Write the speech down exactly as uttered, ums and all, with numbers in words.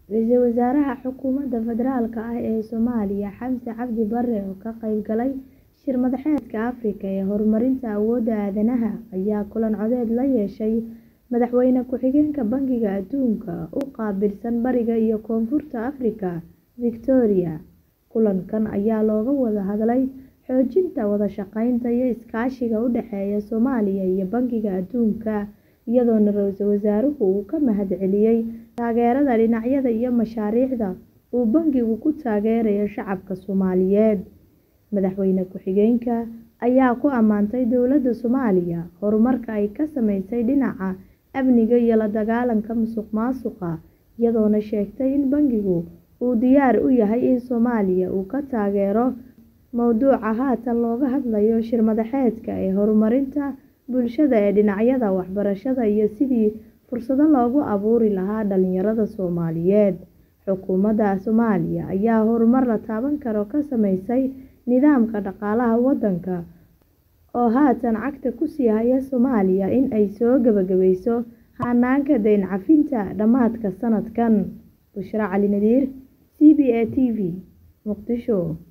Ra'iisul Wasaaraha Xukuumadda Federaalka ah ee Soomaaliya Xamse Cabdi Barre oo ka qayb galay shir madaxeedka Afrika ee horumarinta awoodda aadanaha ayaa kulan codeed la yeeshay Madaxweyne ku-xigeenka Bangiga Adduunka u qaabilsan Bariga iyo Koonfurta Afrika, Victoria. Kulankan ayaa looga wada hadlay xoojinta wada shaqeynta iyo iskaashiga u dhexeeya Soomaaliya iyo Bangiga Adduunka, iyadoona Ra'iisul Wasaaruhu uu ka mahadceliyay taageerada dhinacyada iyo mashaariicda uu bangigu ku taageerayo shacabka Soomaaliyeed. Madaxweyne ku-xigeenka ayaa ku ammaantay dowladda Soomaaliya horumarka ay ka samaysay dhinaca amniga iyo la dagaalanka musuqmaasuqa, iyadoona sheegtay in bangigu uu diyaar u yahay in Soomaaliya uu ka taageero mowduuca haatan looga hadlayo shir madaxeedka ee horumarinta bulshada ee dhinacyada waxbarashada iyo sidii fursado loogu abuuri lahaa dhalinyarada Soomaaliyeed. Xukuumadda Soomaaliya ayaa horumar la taaban karo ka samaysay nidaamka dhaqaalaha waddanka oo haatan cagta ku sii haya Soomaaliya in ay soo gabagabeyso hanaanka deyn cafinta dhammaadka sanadkan. Bushra Cali Nadiir, C B A T V, Muqdisho.